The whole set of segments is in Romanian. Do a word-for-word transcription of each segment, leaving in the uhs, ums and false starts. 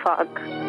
fac.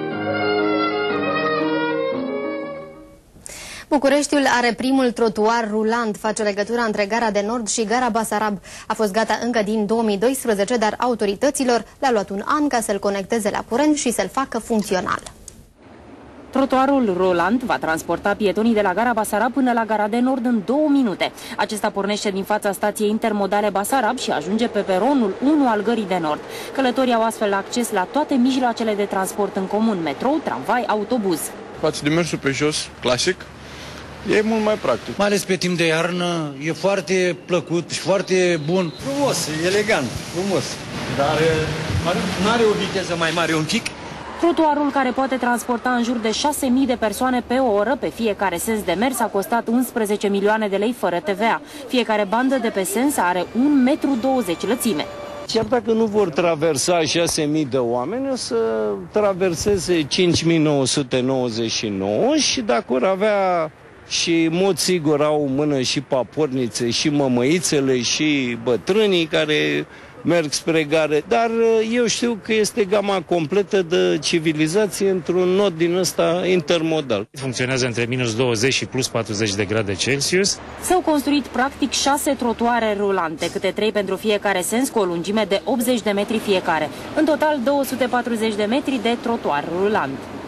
Bucureștiul are primul trotuar rulant, face legătura între Gara de Nord și Gara Basarab. A fost gata încă din două mii doisprezece, dar autorităților le-a luat un an ca să-l conecteze la curent și să-l facă funcțional. Trotuarul rulant va transporta pietonii de la Gara Basarab până la Gara de Nord în două minute. Acesta pornește din fața stației intermodale Basarab și ajunge pe peronul unu al Gării de Nord. Călătorii au astfel acces la toate mijloacele de transport în comun, metrou, tramvai, autobuz. Față de mersul pe jos, clasic, e mult mai practic. Mai ales pe timp de iarnă, e foarte plăcut și foarte bun. Frumos, elegant, frumos. Dar nu are o viteză mai mare un pic? Trotuarul, care poate transporta în jur de șase mii de persoane pe oră pe fiecare sens de mers, a costat unsprezece milioane de lei fără T V A. Fiecare bandă de pe sens are un metru douăzeci lățime. Chiar dacă nu vor traversa șase mii de oameni, o să traverseze cinci mii nouă sute nouăzeci și nouă și dacă vor avea, și în mod sigur au în mână și papornițe, și mămăițele, și bătrânii care merg spre gare, dar eu știu că este gama completă de civilizație într-un nod din ăsta intermodal. Funcționează între minus douăzeci și plus patruzeci de grade Celsius. S-au construit practic șase trotuare rulante, câte trei pentru fiecare sens, cu o lungime de optzeci de metri fiecare. În total două sute patruzeci de metri de trotuar rulant.